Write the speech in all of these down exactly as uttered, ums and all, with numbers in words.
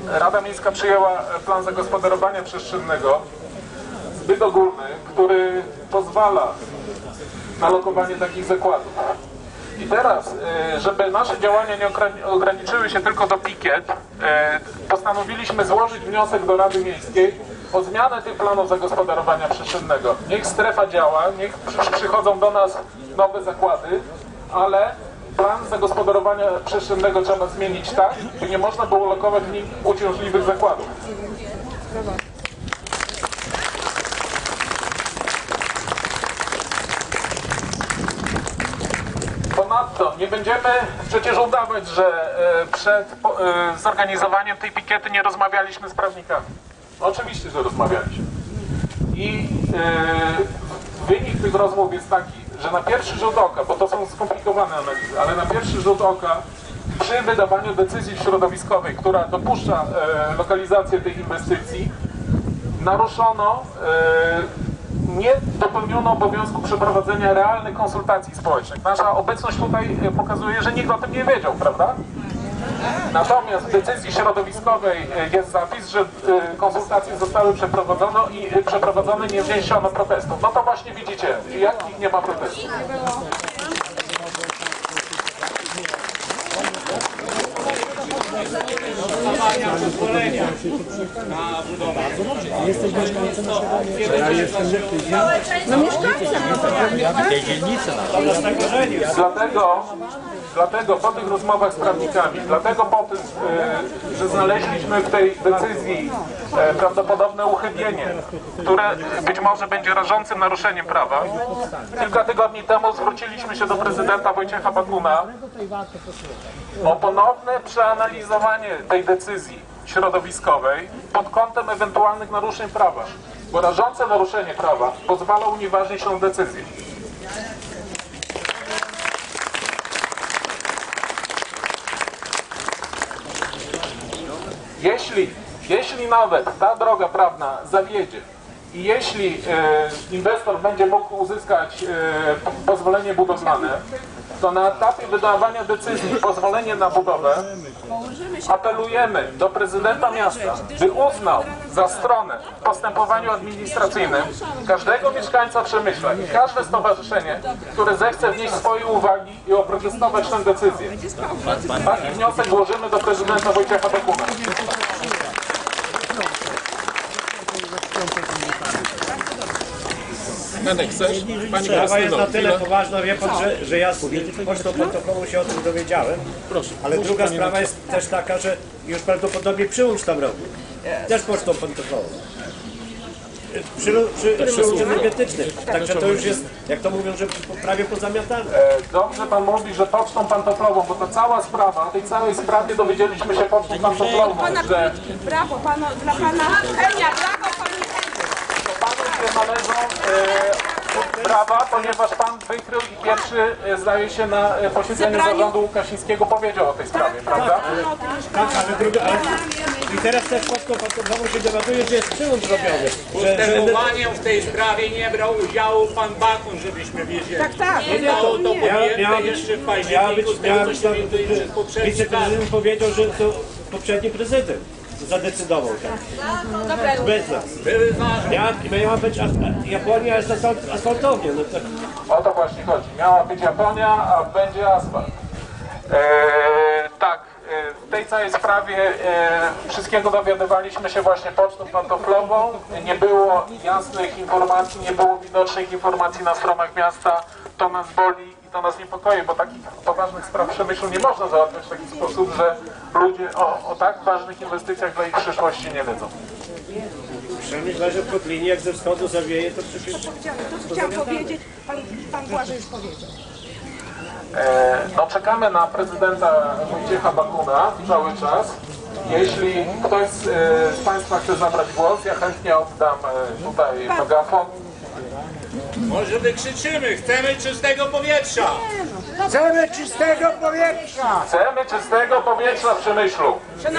Rada Miejska przyjęła plan zagospodarowania przestrzennego zbyt ogólny, który pozwala na lokowanie takich zakładów. I teraz, żeby nasze działania nie ograniczyły się tylko do pikiet, postanowiliśmy złożyć wniosek do Rady Miejskiej o zmianę tych planów zagospodarowania przestrzennego. Niech strefa działa, niech przychodzą do nas nowe zakłady, ale plan zagospodarowania przestrzennego trzeba zmienić tak, by nie można było lokować w nim uciążliwych zakładów. Ponadto nie będziemy przecież udawać, że przed zorganizowaniem tej pikiety nie rozmawialiśmy z prawnikami. Oczywiście, że rozmawialiśmy. I wynik tych rozmów jest taki, że na pierwszy rzut oka, bo to są skomplikowane analizy, ale na pierwszy rzut oka przy wydawaniu decyzji środowiskowej, która dopuszcza e, lokalizację tej inwestycji, naruszono, e, nie dopełniono obowiązku przeprowadzenia realnych konsultacji społecznych. Nasza obecność tutaj pokazuje, że nikt o tym nie wiedział, prawda? Natomiast w decyzji środowiskowej jest zapis, że konsultacje zostały przeprowadzone i przeprowadzone nie wniesiono protestów. No to właśnie widzicie, jakich nie ma protestów. Pozwolenia na budowę. Jesteś mieszkańcem naszego. Ja jestem no mieszkańcem tej dzielnicy. Dlatego, dlatego po tych rozmowach z prawnikami, dlatego po tym, że znaleźliśmy w tej decyzji prawdopodobne uchybienie, które być może będzie rażącym naruszeniem prawa, kilka tygodni temu zwróciliśmy się do prezydenta Wojciecha Bakuna o ponowne przeanalizowanie tej decyzji środowiskowej pod kątem ewentualnych naruszeń prawa, bo rażące naruszenie prawa pozwala unieważnić tę decyzję. Jeśli, jeśli nawet ta droga prawna zawiedzie i jeśli e, inwestor będzie mógł uzyskać e, pozwolenie budowlane, to na etapie wydawania decyzji pozwolenie na budowę apelujemy do prezydenta miasta, by uznał za stronę w postępowaniu administracyjnym każdego mieszkańca Przemyśla i każde stowarzyszenie, które zechce wnieść swoje uwagi i oprotestować tę decyzję. Taki wniosek złożymy do prezydenta Wojciecha Bakuna. Menek, chcesz? Pani Sprawa jest na tyle poważna, wie pan, że, że ja z pocztą pantoflową się o tym dowiedziałem. Proszę. Ale druga sprawa jest też taka, że już prawdopodobnie przyłącz tam robił. Też pocztą pantoflową. Przy, przy, przyłącz energetyczny. Także to już jest, jak to mówią, że prawie pozamiatane. Dobrze pan mówi, że pocztą pantoflową, bo ta cała sprawa, tej całej sprawie dowiedzieliśmy się pocztą pantoflową, że... Brawo panu, dla pana Henia, brawo panu Panu się należą e, brawa, ponieważ pan wykrył i pierwszy, e, zdaje się, na e, posiedzeniu zarządu Łukasińskiego powiedział o tej sprawie, prawda? Tak, ale druga, ale... I teraz też pocztą pantoflową się dowiaduje, że jest przyłącz robiony. W postępowaniu w tej sprawie nie brał udziału pan Bakun, żebyśmy wiedzieli. Tak, tak. Zostało to podjęte miała być, jeszcze w miała być, październiku, z miała tego być co tam, się dowiedzieliśmy przez poprzedni wiceprezydent powiedział, że to poprzedni prezydent zadecydował tak. Bez nas. Były ważne. Miała, miała być Japonia jest asfalt, asfaltownia. No to... O to właśnie chodzi. Miała być Japonia, a będzie asfalt. E, tak, e, w tej całej sprawie e, wszystkiego dowiadywaliśmy się właśnie pocztą pantoflową. Nie było jasnych informacji, nie było widocznych informacji na stronach miasta. To nas boli i to nas niepokoi, bo takich poważnych spraw w Przemyślu nie można załatwiać w taki sposób, że ludzie o, o tak ważnych inwestycjach dla ich przyszłości nie wiedzą. Przemyśl, że w Kotlinie, jak ze wschodu zawieje, to przecież... To, co chciałam powiedzieć, pan, pan Błażej już powiedział. E, no czekamy na prezydenta Wojciecha Bakuna cały czas. Jeśli ktoś z, e, z Państwa chce zabrać głos, ja chętnie oddam e, tutaj megafon. Może wykrzyczymy, chcemy czystego powietrza. Chcemy czystego powietrza! Chcemy czystego powietrza w Przemyślu.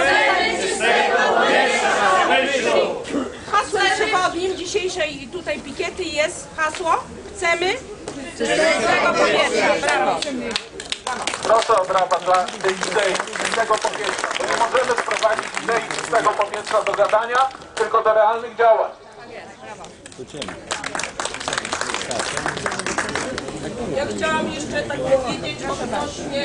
Hasłem przewodnim dzisiejszej tutaj pikiety jest hasło chcemy czystego powietrza. Brawo. Proszę o brawa dla tej idei czystego powietrza, bo nie możemy wprowadzić idei czystego powietrza do gadania, tylko do realnych działań. Ja chciałam jeszcze tak powiedzieć odnośnie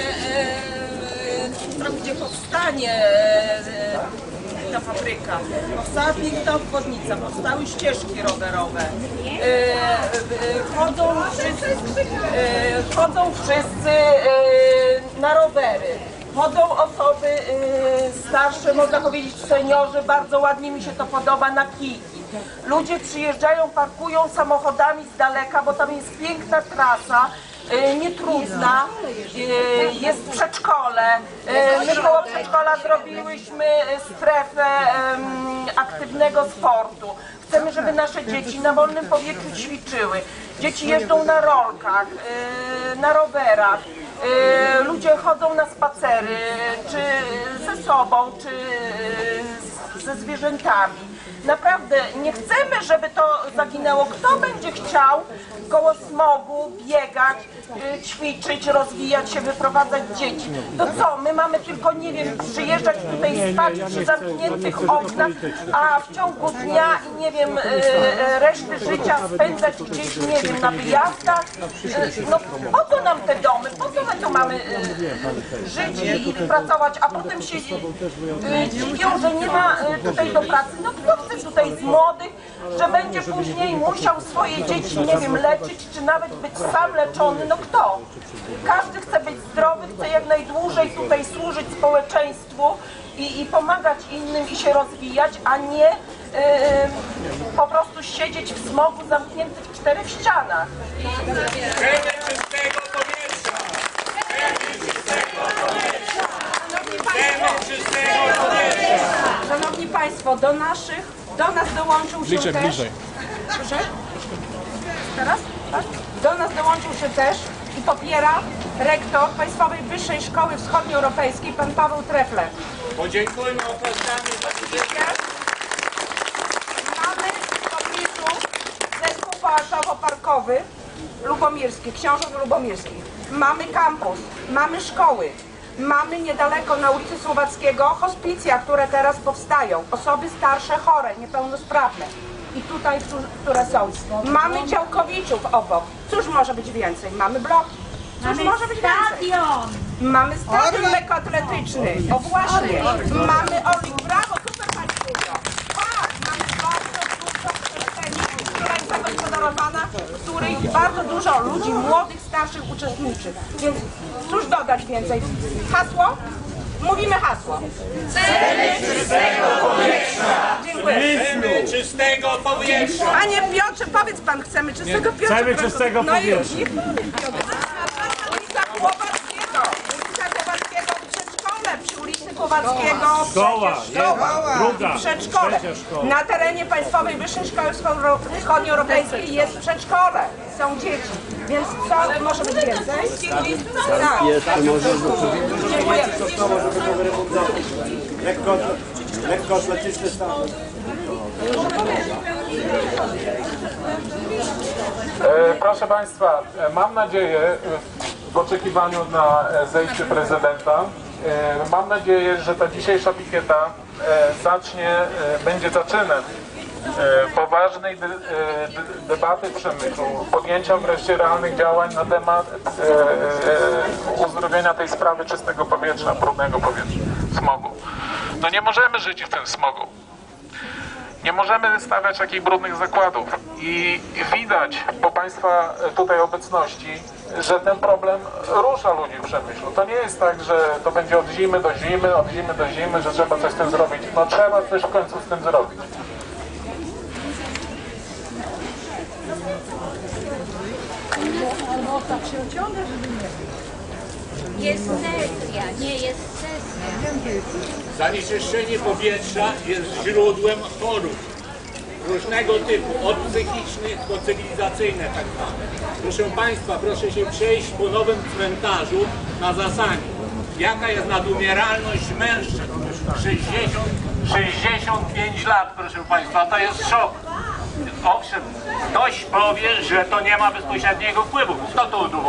e, tam, gdzie powstanie e, ta fabryka. Powstała piękna obwodnica, powstały ścieżki rowerowe. E, e, chodzą wszyscy, e, chodzą wszyscy e, na rowery. Chodzą osoby e, starsze, można powiedzieć seniorzy, bardzo ładnie mi się to podoba, na kijki. Ludzie przyjeżdżają, parkują samochodami z daleka, bo tam jest piękna trasa, e, nietrudna, e, jest przedszkole. E, my koło przedszkola zrobiłyśmy strefę e, aktywnego sportu. Chcemy, żeby nasze dzieci na wolnym powietrzu ćwiczyły. Dzieci jeżdżą na rolkach, e, na rowerach. E, ludzie chodzą na spacery, czy ze sobą, czy ze zwierzętami. Naprawdę nie chcemy, żeby to zaginęło. Kto będzie chciał koło smogu biegać, y, ćwiczyć, rozwijać się, wyprowadzać dzieci? To co, my mamy tylko, nie wiem, przyjeżdżać tutaj spać przy zamkniętych oknach, a w ciągu dnia i nie wiem, y, y, reszty życia spędzać gdzieś, nie wiem, na wyjazdach? Y, no po co nam te domy? Po co my tu mamy y, żyć i, i pracować, a potem się y, dziwią, że nie ma y, tutaj do pracy? No kto chce tutaj z młodych, że będzie później musiał swoje dzieci, nie wiem, leczyć, czy nawet być sam leczony, no kto? Każdy chce być zdrowy, chce jak najdłużej tutaj służyć społeczeństwu i, i pomagać innym i się rozwijać, a nie yy, po prostu siedzieć w smogu zamknięty w czterech ścianach. Chcemy czystego powietrza! Chcemy czystego powietrza! Chcemy czystego powietrza! Szanowni Państwo, do naszych, do nas dołączył się Bliżej, też... bliżej. Proszę? Teraz? Tak? Do nas dołączył się też i popiera rektor Państwowej Wyższej Szkoły Wschodnioeuropejskiej, pan Paweł Trefler. Podziękujmy oklaskami za wizytę. Mamy w pobliżu zespół pałacowo-parkowy lubomirski, Książąt Lubomirskich. Mamy kampus, mamy szkoły. Mamy niedaleko na ulicy Słowackiego hospicja, które teraz powstają. Osoby starsze, chore, niepełnosprawne. I tutaj, które są. Mamy działkowiczów obok. Cóż może być więcej? Mamy bloki. Cóż może być więcej? Mamy stadion lekkoatletyczny. O właśnie. Mamy Orlik. Brawo, super Pani Studio. Tak, mamy bardzo dużo przestrzeni, która jest zagospodarowana, w której bardzo dużo ludzi młodych, starszych uczestniczy. Więc cóż dodać więcej? Hasło? Mówimy hasło. Chcemy czystego powietrza. Dziękuję. Chcemy czystego powietrza! Panie Piotrze, powiedz Pan, chcemy czystego powietrza. Chcemy czystego No i powietrza. już. Ulica Głowackiego. Ulica Głowackiego, przedszkole przy ulicy Głowackiego. Szkoła, przecież szkoła. druga, Przedszkole. trzecia szkoła. Na terenie Państwowej Wyższej Szkoły Wschodnioeuropejskiej jest przedszkole. Są dzieci. Więc co może być więcej? Tak. Dziękuję. Lekko, lekko atletyczny stan. E, proszę Państwa, e, mam nadzieję, e, w oczekiwaniu na e, zejście prezydenta, e, mam nadzieję, że ta dzisiejsza pikieta e, zacznie, e, będzie zaczynem e, poważnej de, e, de, debaty przemysłu, podjęcia wreszcie realnych działań na temat e, e, uzdrowienia tej sprawy czystego powietrza, brudnego powietrza, smogu. No nie możemy żyć w tym smogu. Nie możemy stawiać takich brudnych zakładów i widać po Państwa tutaj obecności, że ten problem rusza ludzi w przemyśle. To nie jest tak, że to będzie od zimy do zimy, od zimy do zimy, że trzeba coś z tym zrobić. No trzeba coś w końcu z tym zrobić. Jest sesja, nie jest sesja. Zanieczyszczenie powietrza jest źródłem chorób różnego typu, od psychicznych do cywilizacyjnych tak zwane. Proszę Państwa, proszę się przejść po nowym cmentarzu na Zasani. Jaka jest nadumieralność mężczyzn? sześćdziesiąt, sześćdziesiąt pięć lat, proszę Państwa, to jest szok. Owszem, ktoś powie, że to nie ma bezpośredniego wpływu. Kto to udowodni?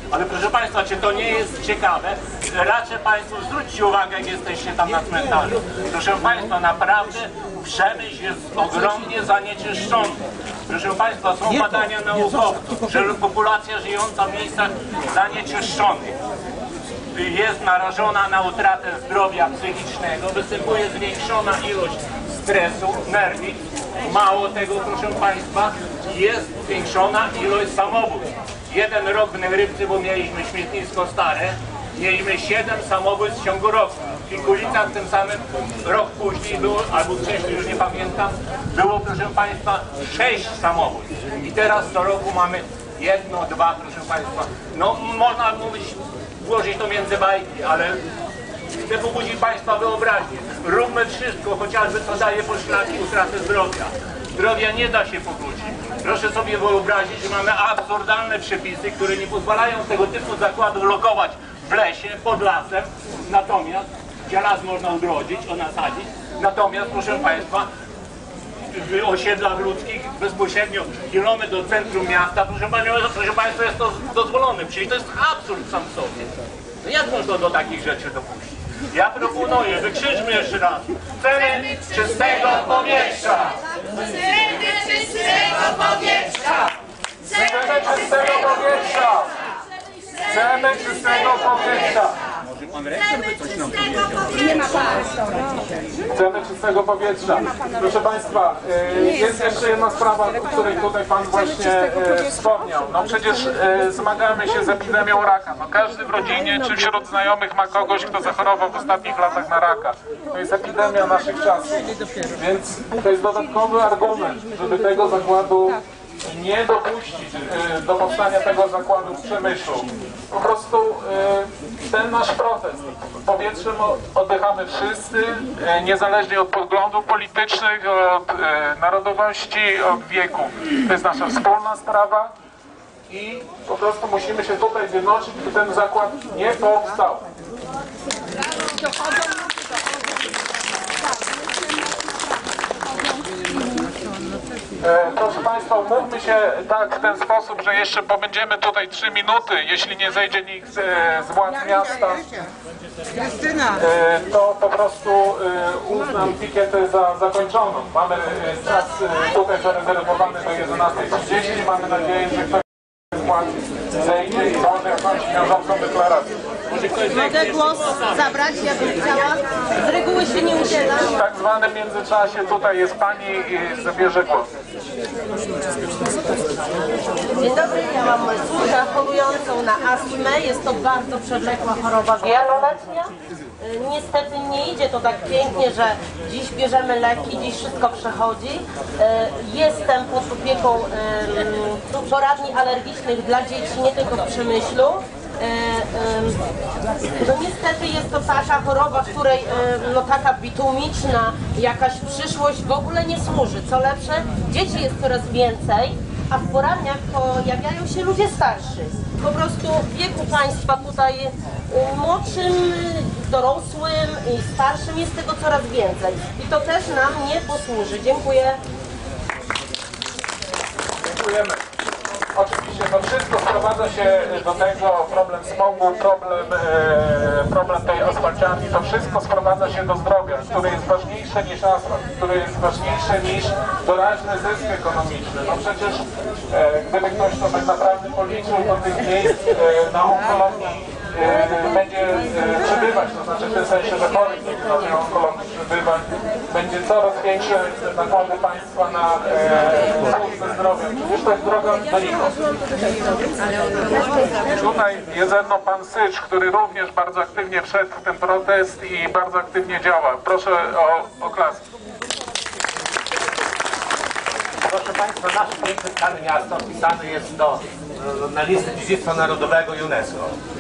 Ale proszę Państwa, czy to nie jest ciekawe? Raczej Państwo zwróćcie uwagę, jak jesteście tam na cmentarzu. Proszę Państwa, naprawdę przemysł jest ogromnie zanieczyszczony. Proszę Państwa, są badania naukowe, że populacja żyjąca w miejscach zanieczyszczonych jest narażona na utratę zdrowia psychicznego, występuje zwiększona ilość stresu, nerwic. Mało tego, proszę Państwa, jest zwiększona ilość samobójstw. Jeden rok w Negrybce, bo mieliśmy śmietnisko stare, mieliśmy siedem samobójstw w ciągu roku. W Kilkulicach tym samym rok później było, albo wcześniej, już nie pamiętam, było, proszę Państwa, sześć samobójstw. I teraz co roku mamy jedno, dwa, proszę Państwa. No, można mówić, włożyć to między bajki, ale chcę pobudzić Państwa wyobraźnię. Róbmy wszystko, chociażby co daje poszlaki utraty zdrowia. Zdrowia nie da się powrócić. Proszę sobie wyobrazić, że mamy absurdalne przepisy, które nie pozwalają tego typu zakładów lokować w lesie, pod lasem, natomiast, gdzie las można ogrodzić, nasadzić, natomiast, proszę Państwa, w osiedlach ludzkich bezpośrednio kilometr do centrum miasta, proszę, panią, proszę Państwa, jest to dozwolone. Przecież to jest absurd sam w sobie. No jak można do takich rzeczy dopuścić? Ja proponuję, wykrzyczmy jeszcze raz. Chcemy czystego powietrza! Chcemy czystego powietrza! Chcemy czystego powietrza! Chcemy czystego powietrza! Chcemy czystego powietrza. Proszę Państwa, jest jeszcze jedna sprawa, o której tutaj Pan właśnie wspomniał. No przecież zmagamy się z epidemią raka. No każdy w rodzinie czy wśród znajomych ma kogoś, kto zachorował w ostatnich latach na raka. To jest epidemia naszych czasów. Więc to jest dodatkowy argument, żeby tego zakładu nie dopuścić do powstania tego zakładu w Przemyślu. Po prostu ten nasz protest, powietrzem oddychamy wszyscy, niezależnie od poglądów politycznych, od narodowości, od wieku. To jest nasza wspólna sprawa i po prostu musimy się tutaj zjednoczyć, by ten zakład nie powstał. E, proszę Państwa, umówmy się tak w ten sposób, że jeszcze pobędziemy tutaj trzy minuty, jeśli nie zejdzie nikt z, z władz miasta, e, to po prostu e, uznam pikietę za zakończoną. Mamy e, czas e, tutaj zarezerwowany do jedenastej trzydzieści. Mamy nadzieję, że ktoś z władz zejdzie i złoży jakąś wiążącą deklarację. Mogę głos zabrać, ja bym chciała. Z reguły się nie udzielam. W tak zwanym międzyczasie tutaj jest Pani i zabierze głos. Dzień dobry, ja mam córkę chorującą na astmę. Jest to bardzo przewlekła choroba wieloletnia. Niestety nie idzie to tak pięknie, że dziś bierzemy leki, dziś wszystko przechodzi. Jestem pod opieką poradni alergicznych dla dzieci, nie tylko w Przemyślu. No niestety jest to taka choroba, w której no taka bitumiczna jakaś przyszłość w ogóle nie służy. Co lepsze, dzieci jest coraz więcej, a w poradniach pojawiają się ludzie starszy. Po prostu w wieku Państwa tutaj młodszym, dorosłym i starszym jest tego coraz więcej. I to też nam nie posłuży. Dziękuję. Dziękujemy. Oczywiście to wszystko sprowadza się do tego, problem smogu, problem, e, problem tej asfalciarni, to wszystko sprowadza się do zdrowia, które jest ważniejsze niż asfalt, które jest ważniejsze niż doraźny zysk ekonomiczny. No przecież e, gdyby ktoś to tak naprawdę policzył, to tych miejsc e, na onkologii e, będzie e, przybywać, to znaczy w tym sensie, że chorych na tej onkologii przybywać, będzie coraz większe nakłady państwa na e, służbę zdrowia. Przecież to jest droga donikąd. Tutaj jest ze mną pan Sycz, który również bardzo aktywnie wszedł w ten protest i bardzo aktywnie działa. Proszę o oklaski. Proszę Państwa, nasze piękne Stare Miasto wpisane jest do, na listę Dziedzictwa Narodowego UNESCO.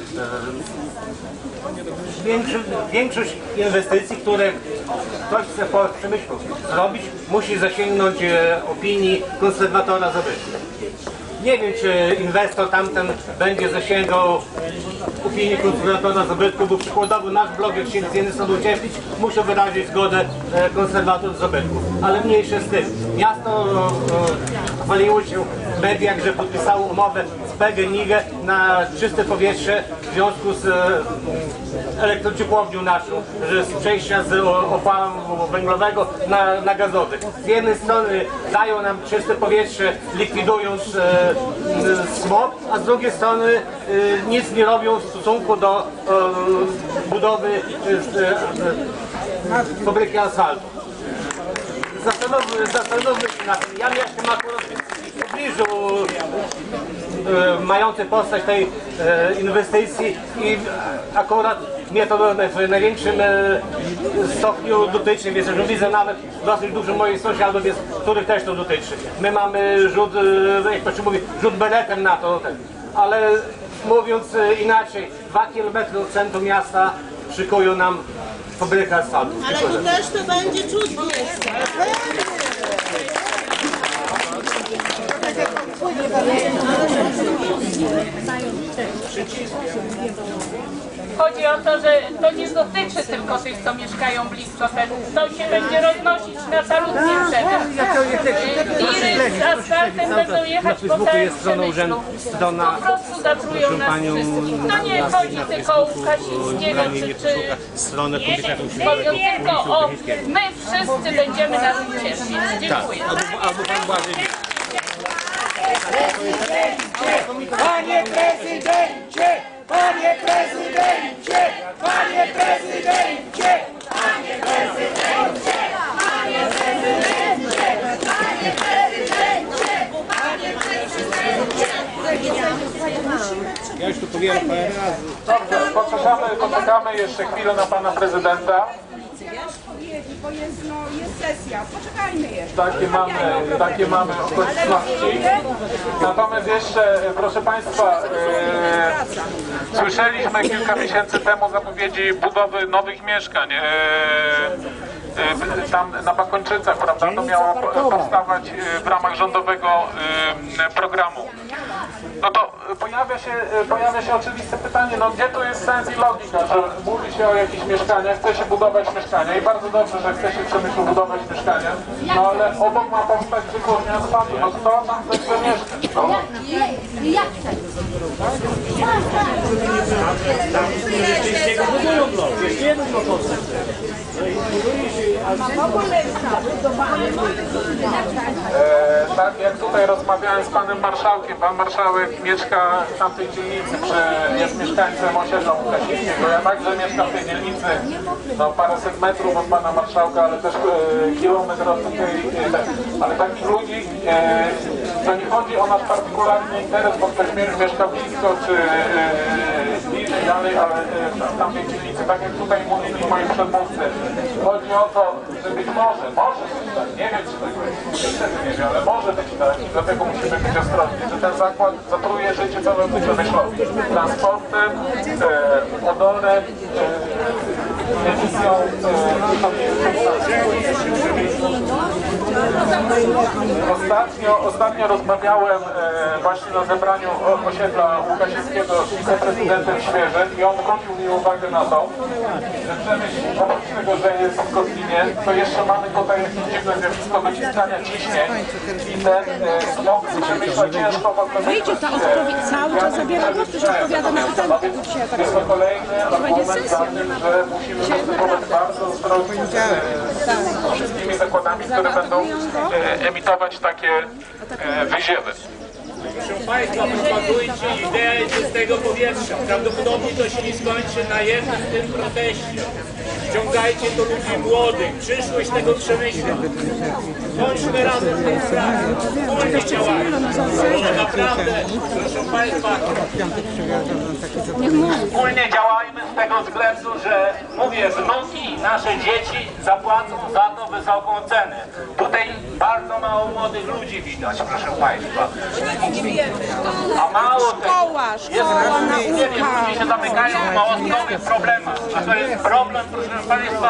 Większość, większość inwestycji, które ktoś chce w Przemyślu zrobić, musi zasięgnąć opinii konserwatora zabytku. Nie wiem, czy inwestor tamten będzie zasięgał opinii konserwatora zabytku, bo przykładowo nasz blok, jak się z jednej strony ucieplić, musi wyrazić zgodę konserwator zabytku. Ale mniejsze z tym. Miasto chwaliło się w mediach, że podpisało umowę z P G N I G na czyste powietrze w związku z e, elektrociepłownią naszą, że z przejścia z opału węglowego na, na gazowy. Z jednej strony dają nam czyste powietrze, likwidując e, smog, a z drugiej strony e, nic nie robią w stosunku do e, budowy e, e, fabryki asfaltu. Zastanówmy, zastanówmy się nad tym. Ja mieszkam akurat w pobliżu e, mającej postać tej e, inwestycji i akurat mnie to w największym e, stopniu dotyczy, więc że widzę nawet dosyć dużo moich sąsiadów, jest, których też to dotyczy. My mamy rzut, e, jak to się mówi, rzut beretem na to, ale mówiąc e, inaczej, dwa kilometry od centrum miasta szykują nam fabrykę asfaltu. Ale tu też to będzie czuć miejsce. Chodzi o to, że to nie dotyczy tylko tych, co mieszkają blisko tego. To się będzie roznosić na Salutnie przede. Tiry z asfaltem będą jechać po całym Przemyślu. Po prostu zatrują nas wszystkich. To nie chodzi tylko o Łukasińskiego czy... czy nie, chodzi tylko o... My wszyscy będziemy na tym cieszyć. Dziękuję. Panie prezydencie! Panie prezydencie! Panie prezydencie! Panie prezydencie! Panie prezydencie! Panie prezydencie! Panie prezydencie! Ja już tu powiemy parę razy. Dobrze, poczekamy, poczekamy jeszcze chwilę na pana prezydenta. Bo jest, no, jest sesja, poczekajmy jeszcze. Takie mamy, takie mamy okoliczności. Natomiast jeszcze, proszę Państwa, e, słyszeliśmy kilka miesięcy temu zapowiedzi budowy nowych mieszkań. E, e, tam na Bakończycach, prawda, to miało powstawać w ramach rządowego e, programu. No to pojawia się, pojawia się oczywiste pytanie, no gdzie tu jest sens i logika, że mówi się o jakichś mieszkaniach, chce się budować mieszkania i bardzo dobrze, że chce się w Przemyślu budować mieszkania, no ale obok ma powstać wytwórnia asfaltu, no kto tam chce mieszkać? No. Jak tak? E, tak jak tutaj rozmawiałem z panem marszałkiem, pan marszałek mieszka w tamtej dzielnicy, przy, jest mieszkańcem osiedla Łukasińskiego. Ja także mieszkam w tej dzielnicy, no paręset metrów od pana marszałka, ale też e, kilometr od tutaj, e, tak, ale takich ludzi, e, to nie chodzi o nasz partykularny interes, bo ktoś mieszka blisko, czy e, bliżej, dalej, ale e, w tamtej dzielnicy, tak jak tutaj mówili moi przedmówcy, chodzi o to, że być może, może być tak, nie wiem czy tak jest, niestety nie wiem, ale może być tak i dlatego musimy być ostrożni, że ten zakład zatruje życie całemu Przemysłowi. Transportem, e, odorem, e, emisją, e, ostatnio, ostatnio rozmawiałem e, właśnie na zebraniu osiedla Łukasińskiego z wiceprezydentem Świeżym i on zwrócił mi uwagę na to, że Przemyśl, oprócz tego, że jest w Kotlinie, to jeszcze mamy tutaj jakieś dziwne zjawisko dociskania ciśnień i ten e, smog z Przemyśla ciężko w Wyjdzie ta odpowiedź, cały czas zabiera głos, że odpowiada na pytania, tego dzisiaj tak jest to kolejny argument za tym, że musimy występować bardzo ostrożnie z wszystkimi zakładami, które będą e, emitować takie e, wyziewy. Proszę Państwa, propagujcie ideę czystego powietrza. Prawdopodobnie to się nie skończy na jednym tym proteście. Ściągajcie do ludzi młodych, przyszłość tego Przemyśla. Bądźmy razem w tej sprawie. Wspólnie działajmy. Bo naprawdę, proszę Państwa, wspólnie działajmy z tego względu, że mówię, wnuki, nasze dzieci zapłacą za to wysoką cenę. Tutaj bardzo mało młodych ludzi widać, proszę Państwa. A mało tego, jest, nie wiem, ludzie się zamykają w małostkowych problemach, a to jest problem, proszę Państwa,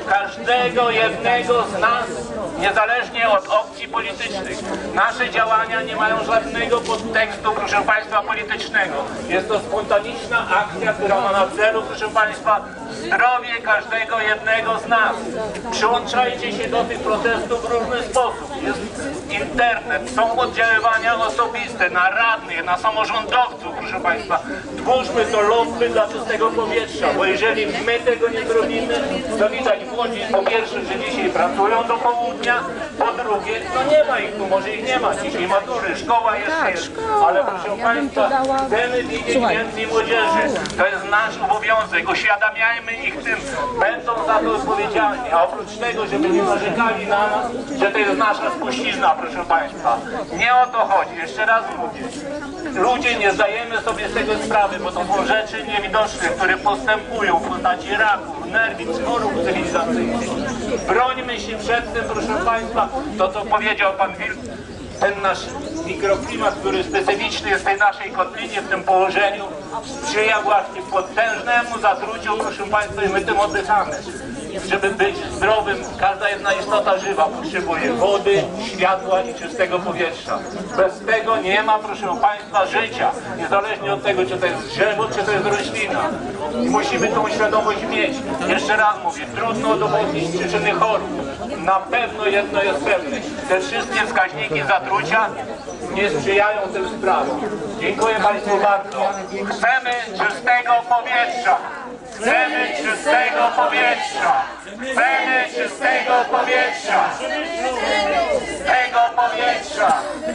każdego jednego z nas, niezależnie od opcji politycznych. Nasze działania nie mają żadnego podtekstu, proszę Państwa, politycznego. Jest to spontaniczna akcja, która ma na celu, proszę Państwa, zdrowie każdego jednego z nas. Przyłączajcie się do tych protestów w różny sposób. Jest internet, są oddziaływania osobiste na radnych, na samorządowców, proszę Państwa. Twórzmy to lobby dla czystego powietrza, bo jeżeli my tego nie zrobimy, to widać w Łodzi, po pierwsze, że dzisiaj pracują do południa, po drugie, no nie ma ich tu, może ich nie ma dzisiaj matury, szkoła jeszcze jest, ale proszę Państwa, chcemy widzieć więcej młodzieży, to jest nasz obowiązek, uświadamiajmy ich tym, będą za to odpowiedzialni, a oprócz tego, żeby nie narzekali na nas, że to jest nasza spuścizna, proszę Państwa, nie o to chodzi, jeszcze raz mówię, ludzie nie zdajemy sobie z tego sprawy, bo to są rzeczy niewidoczne, które postępują w postaci raków, nerwic, chorób cywilizacyjnych. Brońmy się przed tym, proszę Państwa, to co powiedział Pan Wilk, ten nasz mikroklimat, który specyficzny jest w tej naszej kotlinie, w tym położeniu, sprzyja właśnie potężnemu zatruciu, proszę Państwa, i my tym oddychamy. Żeby być zdrowym, każda jedna istota żywa potrzebuje wody, światła i czystego powietrza. Bez tego nie ma, proszę Państwa, życia. Niezależnie od tego, czy to jest drzewo, czy to jest roślina. I musimy tą świadomość mieć. Jeszcze raz mówię, trudno udowodnić przyczyny chorób. Na pewno jedno jest pewne. Te wszystkie wskaźniki zatrucia nie sprzyjają tym sprawom. Dziękuję Państwu bardzo. Chcemy czystego powietrza. Chcemy czystego powietrza! Chcemy czystego powietrza! Czystego powietrza!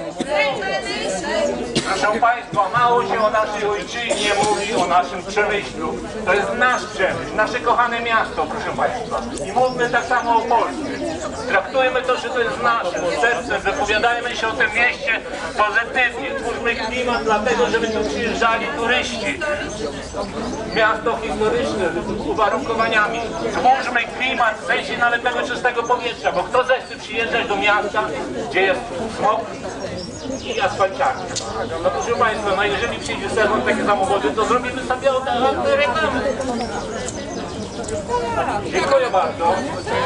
Proszę Państwa, mało się o naszej ojczyźnie mówi, o naszym przemyślu. To jest nasz przemysł, nasze kochane miasto, proszę Państwa. I mówmy tak samo o Polsce. Traktujmy to, że to jest nasze, sercem, wypowiadajmy się o tym mieście pozytywnie. Twórzmy klimat dlatego, żeby tu przyjeżdżali turyści. Miasto historyczne, z uwarunkowaniami. Twórzmy klimat w sensie nawet tego czystego powietrza, bo kto zechce przyjeżdżać do miasta, gdzie jest smog i asfalciarki. No proszę Państwa, no jeżeli przyjdzie sezon takie samochody, to zrobimy sobie reklamy. Dziękuję bardzo.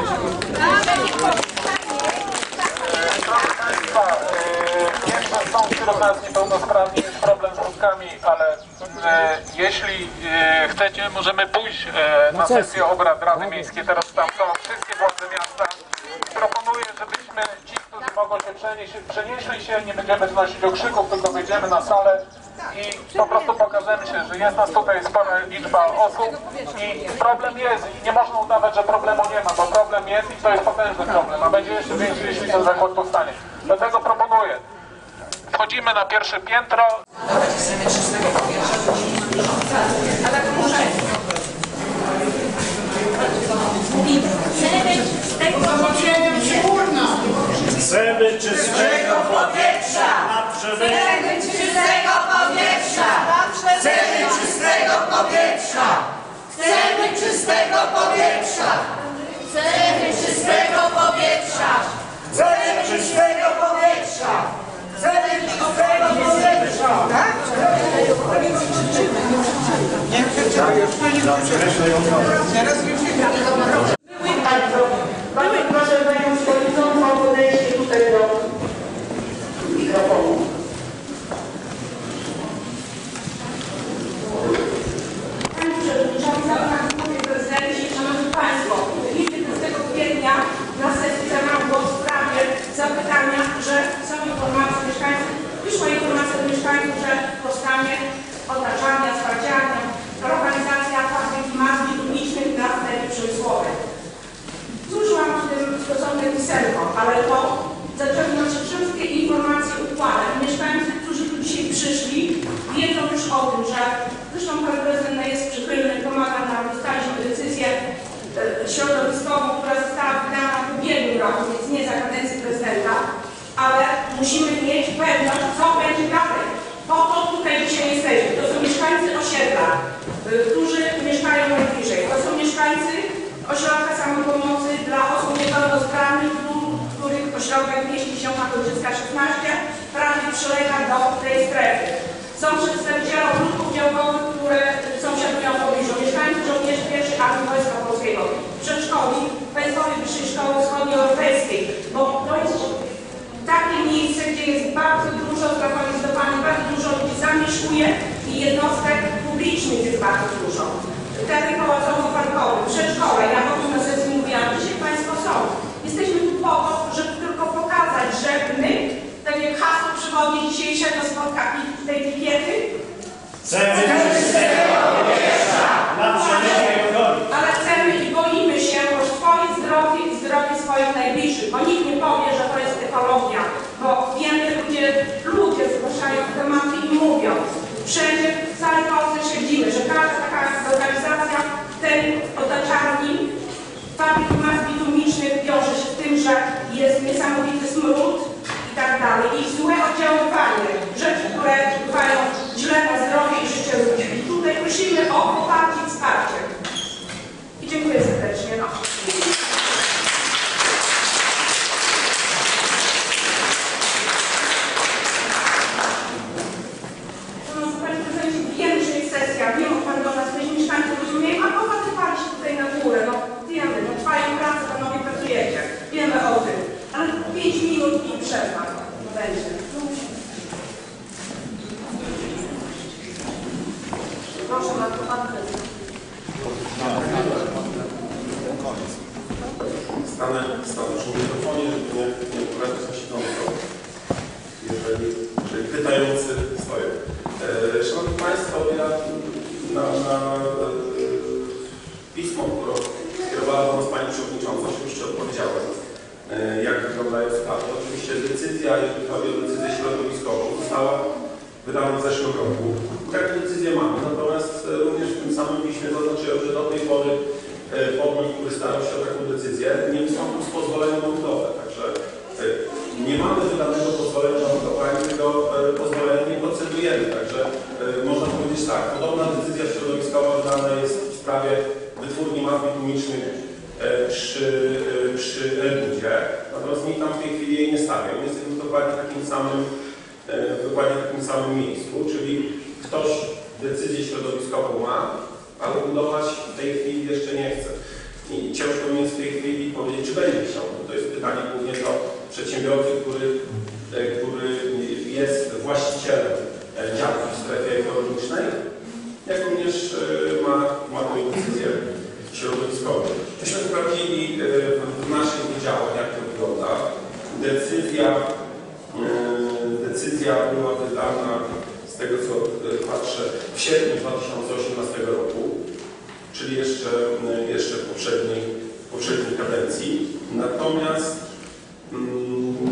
Proszę Państwa, wiem, że są wśród nas niepełnosprawni, jest problem z wózkami, ale e, jeśli e, chcecie, możemy pójść e, na sesję obrad Rady Miejskiej. Teraz tam są wszystkie władze miasta. Proponuję, żebyśmy ci, którzy mogą się przenieść, przenieśli się, nie będziemy znosić okrzyków, tylko wyjdziemy na salę i po prostu pokażemy się, że jest nas tutaj spora liczba osób i problem jest i nie można udawać, że problemu nie ma, bo problem jest i to jest potężny problem, a będzie jeszcze większy, jeśli ten zakład powstanie. Dlatego proponuję, wchodzimy na pierwsze piętro. Chcemy czystego powietrza! Chcemy czystego powietrza! Chcemy czystego powietrza! Chcemy czystego powietrza! Chcemy czystego powietrza! Chcemy czystego powietrza! Chcemy czystego powietrza! Tak? Nie Bardzo proszę Panią Przewodniczącą o podejście tutaj do mikrofonu. Pani Przewodnicząca, Panowie Prezydenci, Szanowni Państwo, dwudziestego kwietnia na sesji zabrałam głos w sprawie zapytania, że są informacje mieszkańców, wyszła informacja od mieszkańców, że powstanie otaczania, sprawdziania, lokalizacja fabryki mas biologicznych na terenie przemysłowej. Zużyłam w tym stosowne pisemko, ale to zaczęło się wszystkie informacje układa. Mieszkańcy, którzy tu dzisiaj przyszli, wiedzą już o tym, że zresztą pan prezydent jest przychylny, pomaga nam, dostaliśmy decyzję e, środowiskową, która została wydana w ubiegłym roku, więc nie za kadencji prezydenta, ale musimy mieć pewność, co będzie dalej. Po to tutaj dzisiaj jesteśmy. To są mieszkańcy osiedla, y, którzy mieszkają najbliżej. To są mieszkańcy ośrodka samopomocy dla osób niepełnosprawnych, w których ośrodek mieści się na Kołczycka szesnaście, prawie przylega do tej strefy. Są przedstawiciele ogródków działkowych, które sąsiadują w pobliżu, mieszkańcy żołnierzy pierwszej Armii Wojska Polskiego, przedszkoli, P Państwowej Wyższej Szkoły Wschodnioeuropejskiej, bo to jest takie miejsce, gdzie jest bardzo dużo, zorganizowany, bardzo dużo ludzi zamieszkuje i jednostek publicznych jest bardzo dużo. Teatry pałacowo-parkowe, przedszkola, ja o tym na sesji mówiłam, dzisiaj Państwo są. Jesteśmy tu po to, żeby tylko pokazać, że my, tak jak hasło przewodnie dzisiejszego spotkania, tej pikiety, Chcemy czystego powietrza na przemyśle ekonomii. ale chcemy i boimy się o swoje zdrowie i zdrowie swoich najbliższych, bo nikt nie powie, że to jest ekologia, bo wiemy, ludzie, ludzie zgłaszają tematy i mówią, wszędzie w całej Polsce śledzimy, że każda taka lokalizacja tej otaczarni fabryk mas bitumicznych wiąże się z tym, że jest niesamowity smród i tak dalej, i złe oddziaływanie, rzeczy, które wpływają źle na zdrowie i życie ludzi. I tutaj prosimy o poparcie i wsparcie. I dziękuję serdecznie. No. Szanowni Państwo, wiem, że jest sesja, wiem o Pan do nas, my mieszkańcy rozumieją, a popatrywali się tutaj na górę, no wiemy, no trwają prace, panowie pracujecie, wiemy o tym, ale pięć minut i przerwa będzie. Proszę bardzo, Pan Prezydent. Stanę, stanę przy mikrofonie, żeby nie, nie poradzić sąsiedom, jeżeli, jeżeli pytający stoją. E, Szanowni Państwo, ja na, na e, pismo, które skierowała do nas Pani Przewodnicząca, oczywiście odpowiedziałem, e, jak wyglądają sprawy. Oczywiście decyzja, jeżeli chodzi o decyzję środowiskową, została wydana w zeszłym roku. Taką decyzję mamy, natomiast również w tym samym piśmie zaznaczyłem, że do tej pory podmiot, który starał się o taką decyzję, nie wystąpił z pozwoleniem na budowę. Także nie mamy wydanego pozwolenia na budowę, ani tego pozwolenia nie procedujemy. Także można powiedzieć tak, podobna decyzja środowiskowa wydana jest w sprawie wytwórni mas bitumicznych przy, przy Elbudzie, natomiast nikt tam w tej chwili jej nie stawia. My jesteśmy w dokładnie takim samym, w dokładnie takim samym miejscu, czyli ktoś decyzję środowiskową ma, ale budować w tej chwili jeszcze nie chce. I ciężko mi jest w tej chwili powiedzieć, czy będzie chciał. To jest pytanie głównie do przedsiębiorcy, który, który jest właścicielem działki w strefie ekologicznej, jak również ma, ma tę decyzję środowiskową. Myśmy sprawdzili w naszych wydziałach, jak to wygląda. Decyzja, decyzja była wydana, z tego co patrzę, w sierpniu dwa tysiące osiemnastego roku, czyli jeszcze, jeszcze w poprzedniej, w poprzedniej kadencji. Natomiast mm,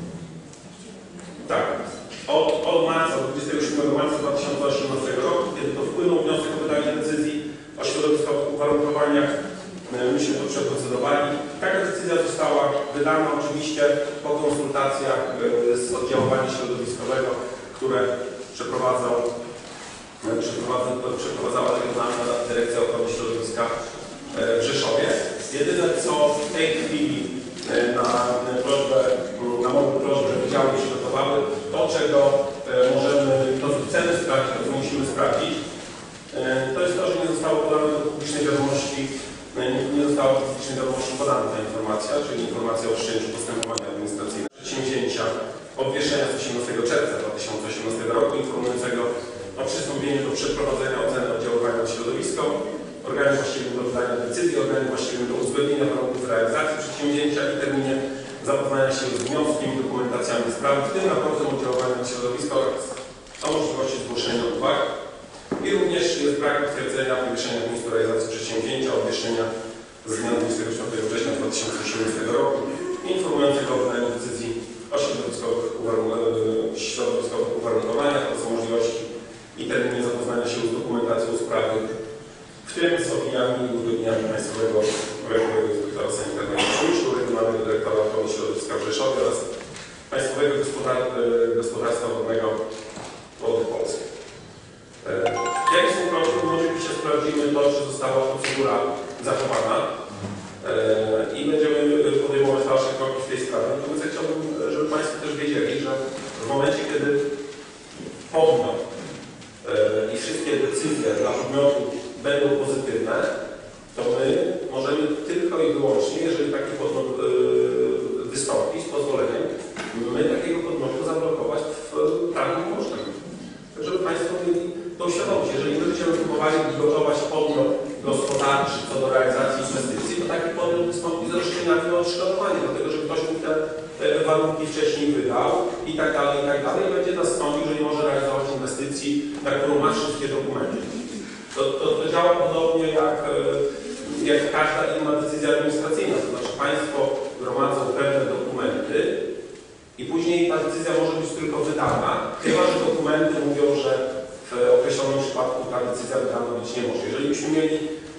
tak, od, od marca, od dwudziestego siódmego marca dwa tysiące osiemnastego roku, kiedy to wpłynął wniosek o wydanie decyzji o środowiskowych uwarunkowaniach, myśmy to przeprocedowali. Taka decyzja została wydana oczywiście po konsultacjach z oddziaływania środowiskowego, które przeprowadzał, przeprowadzała Regionalna Dyrekcja Ochrony Środowiska w Rzeszowie. Jedyne co w tej chwili na prośbę, na moją prośbę wydziały przygotowały, to czego możemy, to co chcemy sprawdzić, to co musimy sprawdzić, to jest to, że nie zostało podane do publicznej wiadomości, nie została do publicznej wiadomości podana ta informacja, czyli informacja o wszczęciu postępowania administracyjnego przedsięwzięcia obwieszenia z osiemnastego czerwca dwa tysiące osiemnastego roku informującego o przystąpieniu do przeprowadzenia oceny oddziaływania na środowisko, organem właściwym do wydania decyzji, organem właściwym do uzgodnienia warunków realizacji przedsięwzięcia i terminie zapoznania się z wnioskiem i dokumentacjami sprawy, w tym raportem oddziaływania na środowisko oraz o możliwości zgłoszenia uwag. I również jest brak potwierdzenia powieszenia w miejscu realizacji przedsięwzięcia, obwieszenia z dnia dwudziestego czwartego września dwa tysiące osiemnastego roku, informującego o wydaniu decyzji o środowiskowych, uwarunk środowiskowych uwarunkowaniach oraz o możliwości i terminie zapoznania się z dokumentacją sprawy, w tym z opiniami i uzgodnieniami Państwowego Krajowego Inspektora Sanitarnego w Przemyślu, Regionalnego Dyrektora Ochrony Środowiska w Rzeszowie oraz Państwowego Gospodar Gospodarstwa Wodnego Wody Polskie. Jakie są kroki? No oczywiście sprawdzimy to, czy została procedura zachowana i będziemy podejmować dalsze kroki w tej sprawie. Natomiast ja chciałbym, żeby Państwo też wiedzieli, że w momencie, kiedy podmiot i wszystkie decyzje dla podmiotu będą pozytywne, to my możemy tylko i wyłącznie, jeżeli warunki wcześniej wydał i tak dalej, i tak dalej. I będzie nas sądził, że nie może realizować inwestycji, na którą ma wszystkie dokumenty. To, to, to działa podobnie jak, jak każda inna decyzja administracyjna. To znaczy państwo gromadzą pewne dokumenty i później ta decyzja może być tylko wydana, chyba że dokumenty mówią, że w określonym przypadku ta decyzja wydana być nie może. Jeżeli byśmy mieli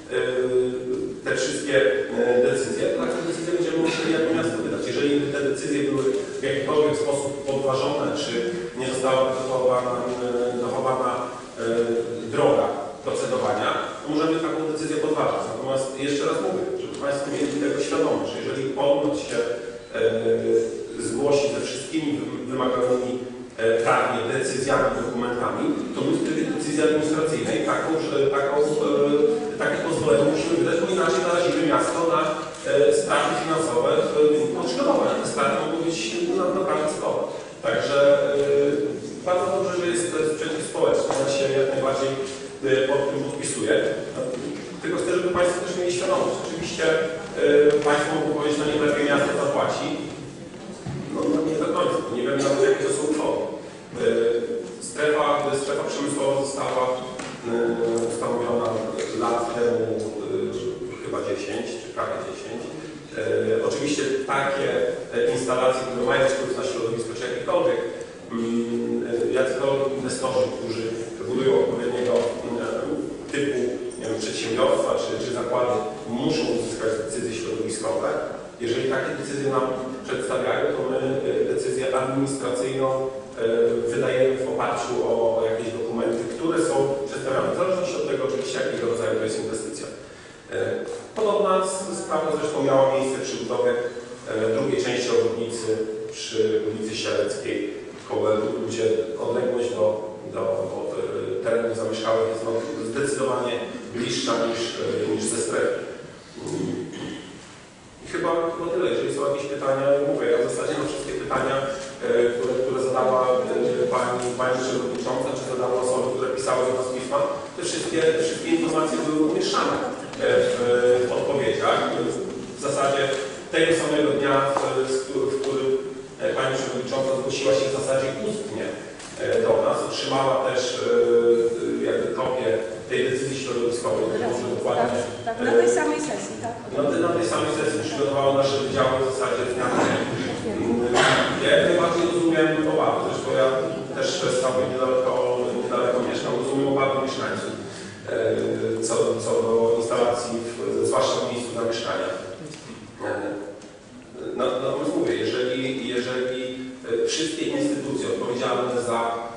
te wszystkie decyzje, to takie decyzje będziemy musieli jako miasto wydać. Jeżeli te decyzje były w jakikolwiek sposób podważone, czy nie została dochowana, dochowana droga procedowania, to możemy taką decyzję podważać. Natomiast jeszcze raz mówię, żeby Państwo mieli tego świadomość, że jeżeli podmiot się zgłosi ze wszystkimi wymaganymi prawnie decyzjami, dokumentami, to my w trybie decyzji administracyjnej taką, że, taką, takie pozwolenie musimy wydać, bo inaczej narazimy miasto na straty finansowe w wyniku odszkodowań. Te straty mogą być naprawdę spore. Także bardzo dobrze, że jest to jest przeciw społeczny. Ja się jak najbardziej pod tym podpisuję. Tylko chcę, żeby Państwo też mieli świadomość. Oczywiście Państwo mogą powiedzieć, no niech lepiej miasto zapłaci. No, no nie do końca, nie wiem nawet jakie to są kwoty. Strefa, strefa przemysłowa została ustanowiona lat temu chyba dziesięć, czy prawie dziesięć. Oczywiście takie instalacje, które mają wpływ na środowisko, czy jakiekolwiek, jacykolwiek inwestorzy, którzy budują odpowiedniego typu nie wiem, przedsiębiorstwa czy, czy zakłady, muszą uzyskać decyzje środowiskowe. Jeżeli takie decyzje nam przedstawiają, to my decyzję administracyjną wydajemy w oparciu o jakieś dokumenty, które są przedstawiane, w zależności od tego oczywiście, jakiego rodzaju to jest inwestycja. Podobna sprawa zresztą miała miejsce przy budowie drugiej części obwodnicy przy ulicy Sieleckiej koło Elbląga, gdzie odległość do, do terenów zamieszkałych jest no, zdecydowanie bliższa niż, niż ze strefy. I chyba o tyle, jeżeli są jakieś pytania, mówię, ja w zasadzie na wszystkie pytania, które, które zadała pani, pani przewodnicząca, czy zadały osoby, które pisały do nas pisma, te wszystkie, te wszystkie informacje były umieszczane w, w odpowiedziach. W zasadzie tego samego dnia, w, w którym pani przewodnicząca zgłosiła się w zasadzie ustnie do nas, otrzymała też jakby kopię tej decyzji środowiskowej, to może dokładnie. Tak, na tej samej sesji, tak? No, na tej samej sesji przygotowało nasze wydziały w zasadzie w dnia Ja jak najbardziej rozumiem obawy, zresztą ja też całkiem niedaleko, niedaleko mieszkam, rozumiem obawy mieszkańców co, co do instalacji, w, zwłaszcza w miejscu zamieszkania. No, natomiast mówię, jeżeli, jeżeli wszystkie instytucje odpowiedzialne za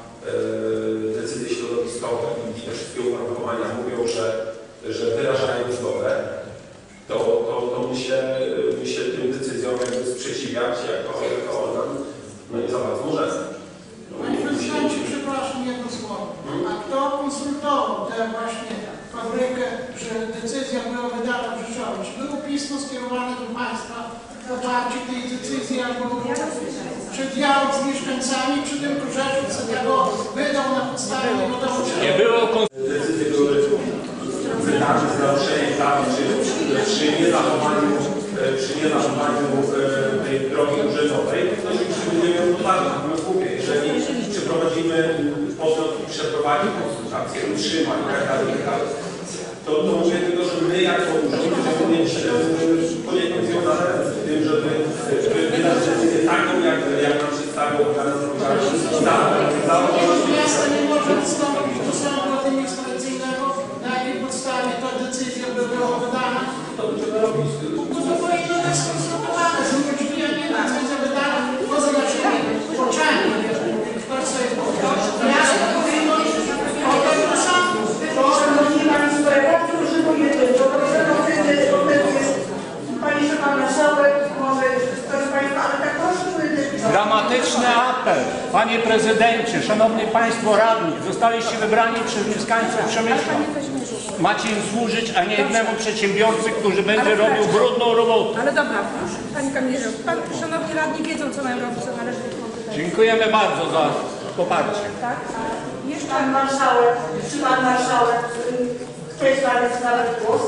decyzje środowiskowe i te wszystkie uwarunkowania mówią, że, że wyrażają zgodę, to, to, to my, się, my się tym decyzjom jakby sprzeciwiać jako, jako organ, no nie za bardzo możemy. Panie prezydencie, przepraszam jedno słowo. A kto konsultował tę właśnie fabrykę, że decyzja była wydana w Rzeszowie? Czy było pismo skierowane do państwa w oparciu tej decyzji, albo czy dialog z mieszkańcami, czy tylko rzecznik sobie tego wydał na podstawie nie wiadomo czego? Nie było decyzje były wydane z naruszeniem prawa, czy przy niezachowaniu, przy niezachowaniu tej drogi urzędowej, to oczywiście będziemy ją podważać. Natomiast mówię, jeżeli przeprowadzimy podmiot i przeprowadzi konsultacje, utrzyma i tak dalej, i tak dalej, to, to mówię tylko, że my jako urząd będziemy mieć poniekąd związane z tym, żeby wydać decyzję taką, jak, jak nam przedstawią organy odpowiedzialne. Miasto nie może wystąpić do sądu administracyjnego, na jakiej podstawie ta decyzja by była wydana. To będziemy robić. No to powinno być skonsultowane, że właściwie nie decyzja wydana poza naszymi oczami. Ktoś sobie miasto powinno oddać do sądu. Szanowni Państwo, ja bardzo użyłuję tego, bo to jest Pani Marszałek, może ktoś z Państwa, ale tak proszę powiedzieć. Dramatyczny apel. Panie prezydencie, szanowni państwo radni, zostaliście wybrani przez mieszkańców Przemyśla. Macie im służyć, a nie jednemu przedsiębiorcy, który będzie robił brudną robotę. Ale dobra, Panie Kamilerzu, Pan, szanowni radni wiedzą, co mają robić, co należy wykonać. Dziękujemy bardzo za poparcie. Tak? Jeszcze Pan Marszałek, czy Pan Marszałek chce zabrać nawet głos?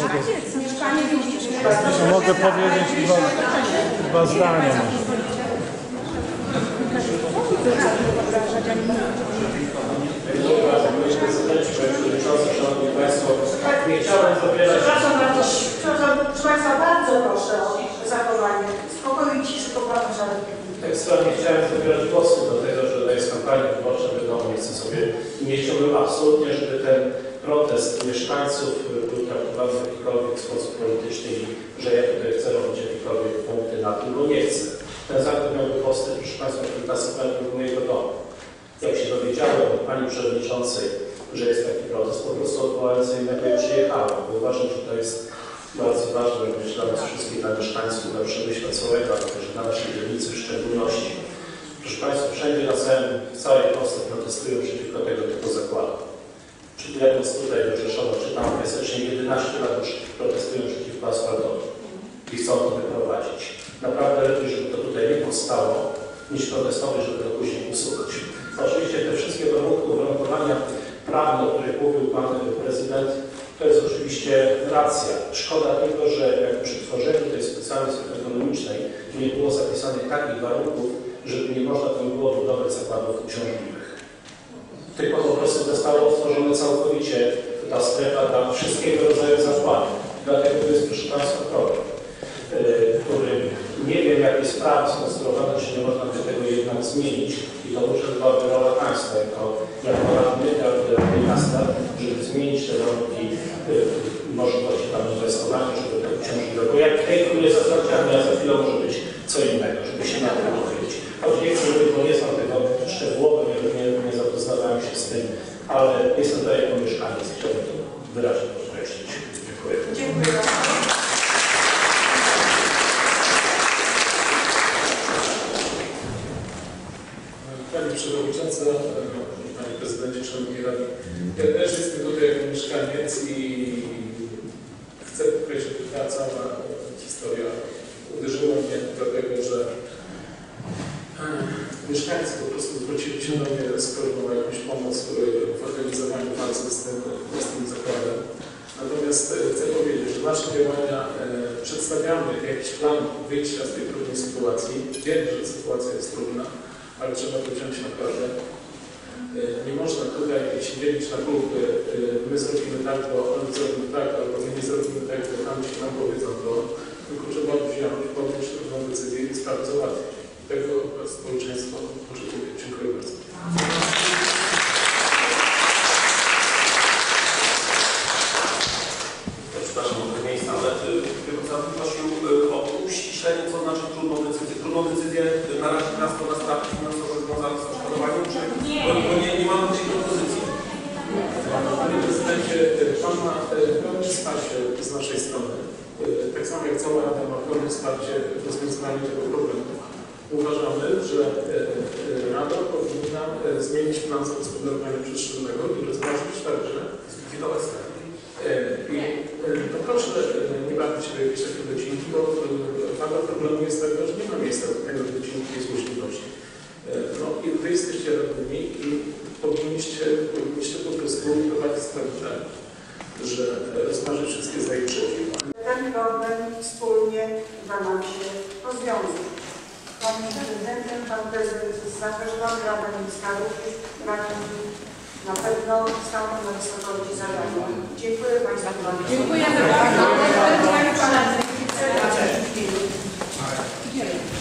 mieszkanie widzisz. Mogę powiedzieć dwa, dwa zdania. Przepraszam bardzo, przepraszam, proszę Państwa, bardzo proszę o zachowanie spokoju i ciszy, bo Pan Marszałek. Tak stronnie chciałem zabierać głosu do tego, że to jest kampania wyborcza, wiadomo, nie chcę sobie, nie chciałbym absolutnie, żeby ten protest mieszkańców był traktowany w jakikolwiek sposób polityczny i że ja tutaj chcę robić jakiekolwiek punkty na tym, bo nie chcę. Ten zakład miałby postać, proszę Państwa, kilkaset metrów do mojego domu. Jak się dowiedziałem od Pani Przewodniczącej, że jest taki protest, po prostu odwołałem co innego i przyjechałem, bo uważam, że to jest bardzo ważne, myślę, dla nas wszystkich, dla mieszkańców, dla Przemyśla całego, ale też dla naszej dzielnicy w szczególności. Proszę Państwa, wszędzie na całym, w całej Polsce protestują przeciwko tego typu zakładom. Przyjadąc tutaj do Rzeszowa, czytam mesecznie jedenaście lat już protestują przeciwko asfaltowi i chcą to wyprowadzić. Naprawdę lepiej, żeby to tutaj nie powstało, niż protestować, żeby to później usunąć. Oczywiście te wszystkie uwarunkowania prawne, o których mówił Pan Prezydent, to jest oczywiście racja. Szkoda tylko, że jak przy tworzeniu tej specjalnej strefy ekonomicznej nie było zapisanych takich warunków, żeby nie można tam było budować zakładów uciążliwych. Tylko po prostu zostało stworzone całkowicie ta strefa dla wszystkiego rodzaju zakładów. Dlatego to jest, proszę Państwa, problem, który nie wiem, jakie sprawy są skonstruowane, czy nie można by tego jednak zmienić. I to muszę byłaby rola Państwa, jako, jako radny, jako miasta, żeby zmienić te warunki możliwości tam inwestowania, żeby to uciążliwe. Bo jak w tej chwili jest zaznaczane, a za chwilę może być co innego, żeby się na tym uchylić. Choć nie chcę, żeby, bo nie znam tego szczegółowo, nie, nie zapoznawałem się z tym, ale jestem tutaj jako mieszkaniec, chciałbym to wyraźnie podkreślić. Dziękuję. Dziękuję bardzo. Pani Przewodnicząca, Panie Prezydencie, Szanowni Radni. Ja też jestem tutaj jako mieszkaniec i chcę podkreślić, że ta cała historia uderzyła mnie dlatego, że mieszkańcy po prostu zwrócili się do mnie z prośbą o jakąś pomoc w organizowaniu walki z tym, z tym zakładem. Natomiast chcę powiedzieć, że nasze działania przedstawiamy jakiś plan wyjścia z tej trudnej sytuacji. Wiem, że sytuacja jest trudna, ale trzeba to wziąć naprawdę. Nie można tutaj się dzielić na grupy, my zrobimy tak, bo oni zrobimy tak, albo my nie zrobimy tak, bo tam się nam powiedzą to, tylko trzeba wziąć, podjąć trudną decyzję i sprawę załatwić. Tego społeczeństwo oczekuje. Dziękuję bardzo. Przepraszam, od tego miejsca, ale ja bym prosił o uściślenie, co znaczy trudną decyzję. Trudną decyzję narazi nas to na straty finansowe związane z odszkodowaniem, czy nie, bo nie, nie mamy tej propozycji. Panie Prezydencie, Pan ma pełne wsparcie z naszej strony. Tak samo jak cała Rada ma pełne wsparcie w rozwiązaniu tego problemu. Uważamy, że Rada powinna zmienić plan zagospodarowania przestrzennego i rozważyć także zlikwidować straty. I no proszę nie bawić się w jakieś takie docinki, bo wada problemu jest taka, że nie ma miejsca do tego docinki i złośliwości. No i wy jesteście radnymi i powinniście, powinniście po prostu prowadzić sprawę tak, że rozważyć wszystkie za i przeciw. Ten problem wspólnie uda nam się rozwiązać. Panie Prezydentem, Pan Prezydent jest zaangażowany, Rada Miejska również, radni na pewno staną na wysokości zadania. Dziękuję Państwu bardzo. Dziękujemy bardzo.